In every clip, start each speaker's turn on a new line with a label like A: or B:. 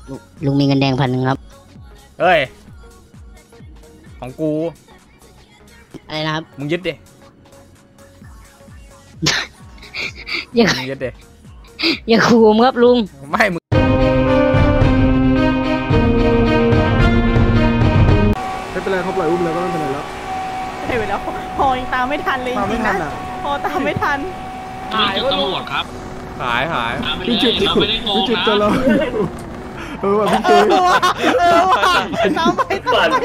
A: ลุงมีเงินแดง1,000ครับ
B: เฮ้ยของกู
A: อะไรนะครับ
B: มึงยึดดิ
A: อย่า
B: ยึดดิ
A: อย่าขู่ผมครับลุง
B: ไม่มึง
C: ไม่เป็นไรเขาปล่อยอุ้มแล้วก็ไม่เป็นไรแล้ว
D: ใช่ไปแล้วพอยังตามไม่ทันเลยจริงนะพอตามไม่ทัน
E: หายตำรวจครับ
B: หาย
C: พี่จุดพี่จุดจะรอว่ะพี่จุด
D: ตามไป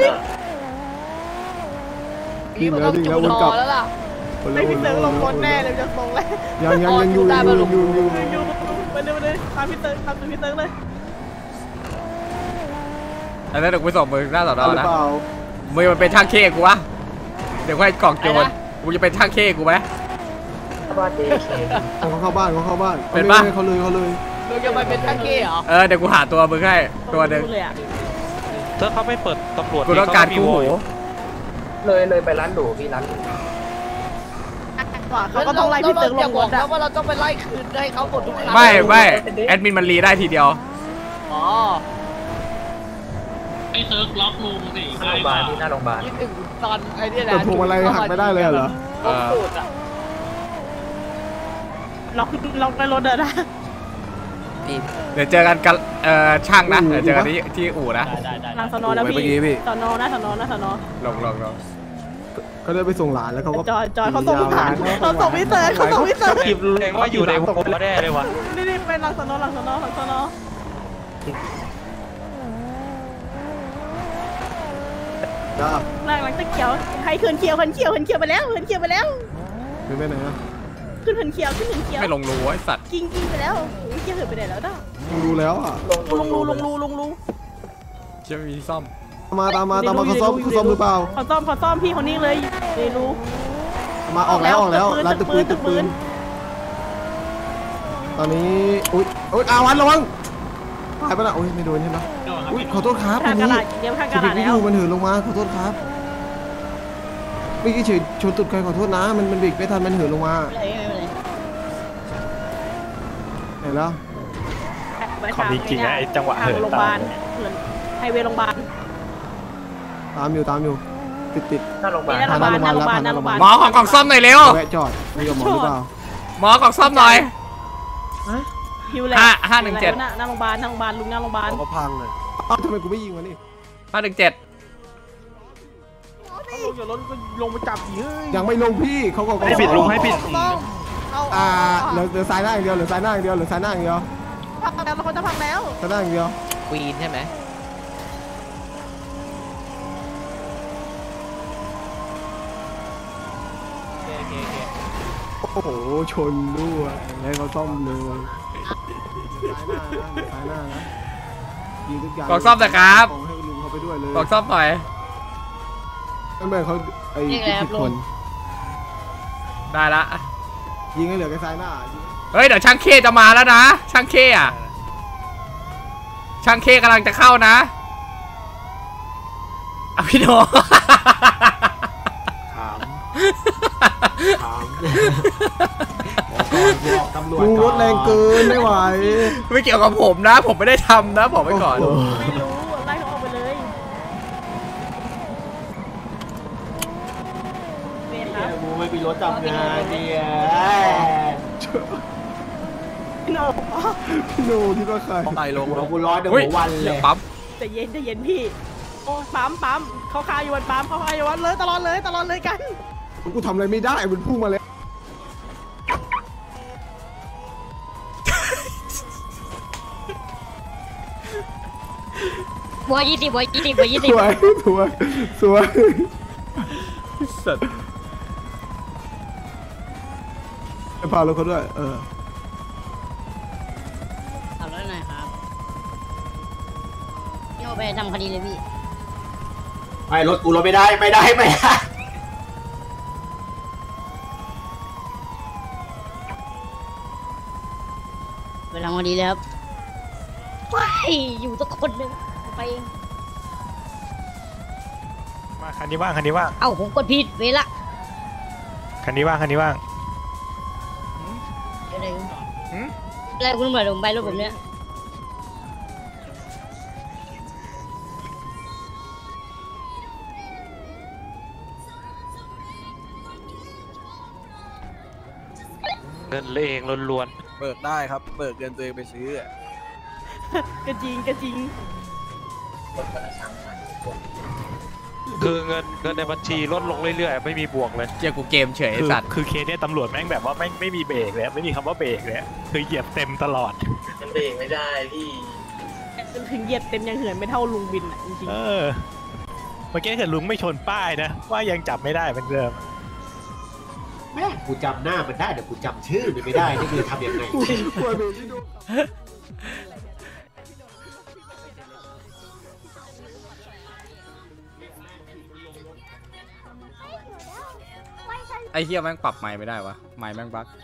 C: ยิงแล้ววนกลับ
D: ไม่พี่เติร์ลงรถแน่เลยจะส่งเลย
C: ยังอยู่
D: ไปเลยตามพี่เติร์ตามพี่เติร์เลย
B: อันนั้นเดี๋ยวกูส่งมึงหน้าสอนอนะมึงมันเป็นช่างเค้กูวะเดี๋ยวให้กล่องโจรกูจะเป็นช่างเค้กูไหม
C: เขาเข้าบ้าน
B: เป็นป่ะ
C: เขาเลย
D: มึงจะไปเป็นช่างเค้เหรอ
B: เดี๋ยวกูหาตัวมึงให้ตัวหนึ่ง
E: ถ้าเขาไม่เปิดตำรวจ
B: กูต้องการกู้หู
F: เลยไปร้านหรูพี่ร้าน
D: เขาก็ต้องไล่พี่เติร์ลงรถ
F: ว่าเราต้องไปไล่คืนให้เขาหมดทุกครั้ง
B: ไม่แอดมินมันรีได้ทีเดียว
D: อ๋อ
E: ไอ้เซิร์ฟล็อกลุงสิ
F: หน้าโรงพยาบาลที่หน้าโรงพยาบาล
D: คิดถึงตอนไอ้นี่แหละ
C: แต่พวงมาลัยหักไม่ได้เลยเหรอ
D: ล็อกในรถเดินนะ
B: เดี๋ยวเจอกันช่างนะเดี๋ยวเจอกันที่อู่นะ
D: หลังสนอแล้วพี่สนอนะลง
C: เขาได้ไปส่งหลานแล้วเขาก็
D: จอยเขาส่งผ่านเขาส่งพี่เติร์
E: คิดเลยว่าอยู่ในวงแน่เลยวะ
D: นี่ไปหลังสนอหลังตะเขียวใครขึ้นเขียวไปแล้ว
C: ขึ้นไปไหนอะ
D: ขึ้นเขียว
B: ไม่ลงรูไอ้สัตว์
D: กิ้งไปแล้วเขียวไปไหนแล้วด้า
C: ดูแล้วอ่ะ
D: ลงรู
B: เชื่อมีซ่อม
C: ตามมาเขาซ่อมหรือเปล่า
D: เขาซ่อมพี่คนนี้เลยไม่รู้
C: มาออกแล้วร้านตึกปืนตอนนี้อุ๊ยอาวันระวังหายไปละโอ้ยไม่โดนใช่ไหมอุ๊ยขอโทษครับ
D: อันนี้
C: ชีวิตวิวมันเหินลงมาขอโทษครับเมื่อกี้เฉยชนตุดใครขอโทษนะมันเบรกไม่ทันมันเหินลงมาเห็นแล้ว
E: ความจริงไอ้จังหวะเหิน
D: โรงพยาบาลไฮเวย์โรงพยาบาล
C: ตามอยู่ติด
F: หน้าโรงพยาบาล
C: หน้าโรงพยาบาล
B: หมอของกล่องซ่อมหน่อยเร็ว
C: แวะจอดมีกับหมอหรือเปล่า
B: หมอกล่องซ่อมหน่อย
D: ฮิวเลย
B: 517
D: หน้าโรงพยาบาลลุงหน้าโรงพยาบาล
C: เขาพังเลยทำไมกูไม่ยิงวะนี่
B: 517
D: ลงมาจับ
C: ยังไม่ลงพี่เขาก็
E: ให้ปิดลุงให้ปิด
C: เหลือซ้ายหน้าอย่างเดียวพังแล้ว
D: เขาจะพังแล้ว
C: ซ้ายหน้าอย่างเดียว
F: ควีนใช่ไหม
C: โอ้โหชนด้วยให้เขาซ่อมเลยซ้ายหน้านะยิงทุกอย่าง
B: กล่องซ่อมนะครับ
C: ให้ลุงเขาไปด้วยเลย
B: กล่องซ่อมหน่อย
C: ไม่เขาไอ้ผิดคน
B: ได้ละ
C: ยิงให้เหลือแค่ซ้ายหน้า
B: เฮ้ยเดี๋ยวช่างเคจะมาแล้วนะช่างเคอ่ะช่างเคกำลังจะเข้านะพี่โน
C: ถามลุงรถแรงเกินไม่ไหว
B: ไม่เกี่ยวกับผมนะผมไม่ได้ทำนะบอกไว้ก่อน
D: ไม่รู้ไล่เขาออกไปเลย
F: กูไม่มีรถจับงานเนี่ย
D: พี่โน
C: ที่ว่าใคร
F: ไต่ลงกูร้อยเดี๋ยววันเลย
B: ปั๊ม
D: ใจเย็นพี่โอ้ปั๊มเขาคาอยู่วันปั๊มเขาคาอยู่วันเลยตลอดเลยกัน
C: กูทำอะไรไม่ได้มันพุ่งมาเลย
A: บอย20
C: สวย
B: สัตว์
C: ไปพารถเขาด้วย
A: ขับรถหน่อยครับพี่โอไปทำคดีเลยพี่
F: ไม่รถกูรถไม่ได้ไปทำ
A: คดีแล้วไปอยู่สักคนหนึ่งไปเอง
E: มาคันนี้ว่าง
A: เอ้าผมกดผิดเวลา
E: คันนี้ว่าง
A: อะไรคุณตำรวจผมไปรถผมเนี้ย
E: งินเองล้วน
G: เบิกได้ครับเบิกเงินตัวเองไปซื้อ
D: กระจิงกระจิง
E: ๆคือเงินในบัญชีลดลงเรื่อยๆไม่มีบวกเลย
B: เจียกูเกมเฉยไอ้สัตว์
E: คือเคสเนี่ยตำรวจแม่งแบบว่าไม่มีเบรกเลยไม่มีคำว่าเบรกเลยคือเหยียบเต็มตลอด
F: มันเบรกไม่ได้พี่
D: จนถึงเหยียบเต็มยังเหินไม่เท่าลุงบินอ่ะจริง
E: เมื่อกี้เกิดลุงไม่ชนป้ายนะว่ายังจับไม่ได้เหมือนเดิม
F: แม่กูจำหน้ามันได้แต่กูจำชื่อมันไม่ได้นี่คือทำยังไง
B: ไอ้เฮียแม่งปรับไมค์ไม่ได้วะไมค์แม่งบั๊ก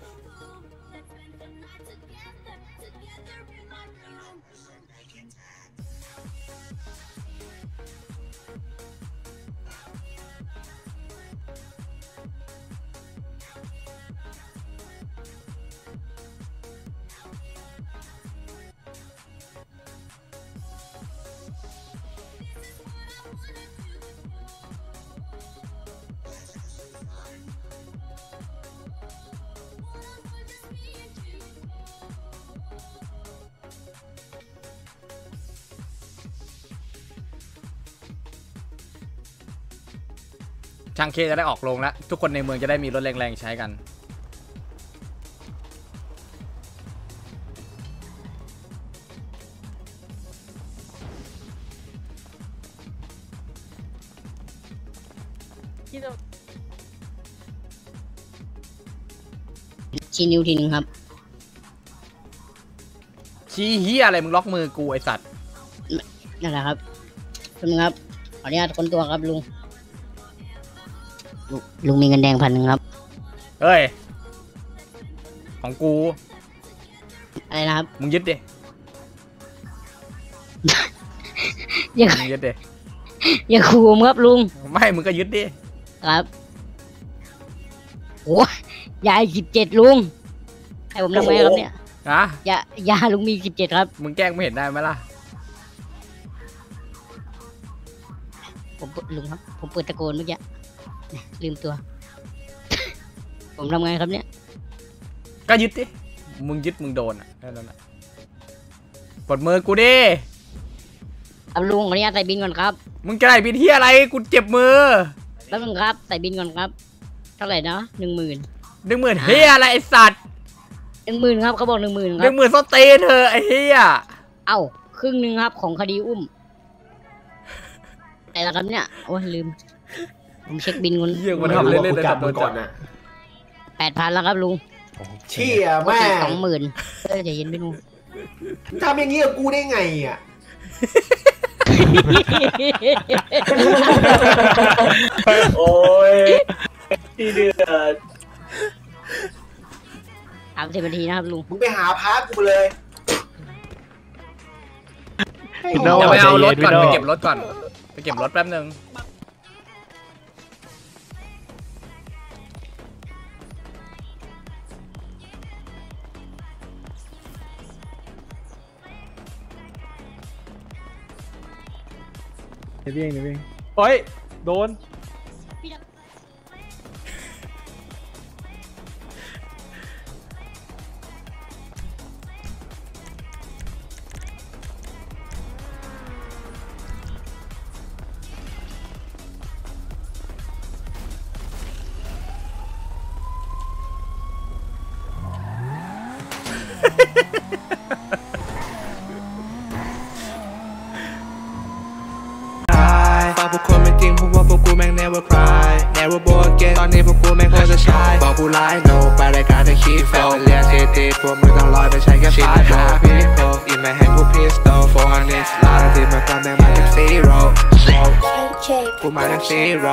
B: ช่างเคจะได้ออกลงแล้วทุกคนในเมืองจะได้มีรถแรงๆใช้กัน
D: ๆที่เรา
A: ชี้นิ้วทีนึงครับ
B: ชี้เฮียอะไรมึงล็อกมือกูไอสัตว์
A: นั่นแหละครับคุณครับขออนุญาตค้นตัวครับลุงมีเงินแดง1,000ครับ
B: เฮ้ยของกู
A: อะไรนะครับ
B: มึงยึดดิ
A: อย่า
B: มึงยึดดิ
A: อย่าขู่ผมครับลุง
B: ไม่มึงก็ยึดดิ
A: ครับโอ้ยาย17ลุงให้ผมทำไงครับเนี่ย
B: นะ
A: ยาลุงมี17ครับ
B: มึงแกล้งไม่เห็นได้ไหมล่ะ
A: ลุงครับผมเปิดตะโกนเมื่อกี้ลืมตัว ผมทำไงครับเนี่ย
B: ก็ยึดดิมึงยึดมึงโดนอ่ะแค่นั้นแหละปลดมือกูดิ
A: เอาลุงขออนุญาตใส่บินก่อนครับ
B: มึงจะไหนบินที่อะไรกูเจ็บมือ
A: แป๊บนึงครับใส่บินก่อนครับเท่าไหร่นะ10,000
B: 10,000เฮียอะไรไอสัตว์
A: 10,000ครับเขาบอก10,000ครับ
B: 10,000ส้นตีนเธอไอเฮีย
A: เอ้าครึ่งหนึ่งครับของคดีอุ้มแต่ละครับเนี่ยโอ้ยลืมผมเช็คบินก่อน
B: เฮียมันทำเล่นๆแต่จับโดนจับ
A: 8,000แล้วครับลุง
F: เชี่ยแม่
A: 20,000ใจเย็นพี่ลุง
F: ทำอย่างนี้กับกูได้ไงอ่ะ โอ้ยที่เดือด
A: 30 นาทีนะครับลุง
F: มึงไปหาพาร์ทกูเลย
B: เดี๋ยวไปเอารถก่อนไปเก็บรถก่อนไปเก็บรถแป๊บนึง
E: เดี๋ยวเองโอ้ยโดน
G: ฟังพวกคนเป็นจริงเพราะว่าพวกกูแม่ง never cry never bored again ตอนนี้พวกกูแม่งโคตรจะชายบอกกูไลน์โนไปรายการจะคีฟโฟเรียนเทตีพวกมึงต้องลอยไปใช้แค่ไฟโฟพี่โฟอินมาให้กูพีสโต400 ลาที่มาก่อนแม่งมาจาก zero กูมาจาก zero